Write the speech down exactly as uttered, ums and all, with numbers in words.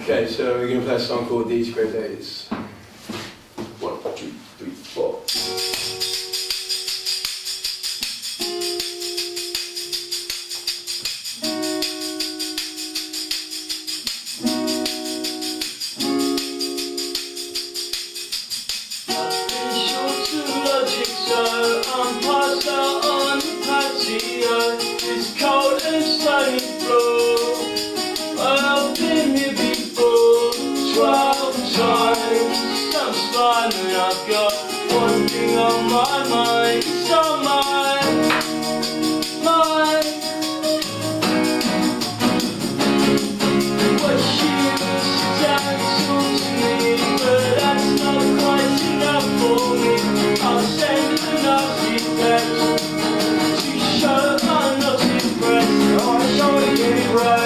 Okay, so we're going to play a song called These Great Days. One, two, three, four. I'm passed out on the patio. It's cold and sunny floor. I've been here before, twelve times. I'm smiling, I've got one thing on my mind. It's on my mind. What she was gentle to me, but that's not quite enough for me. I'll send a nasty text to show I'm not impressed. I show you right.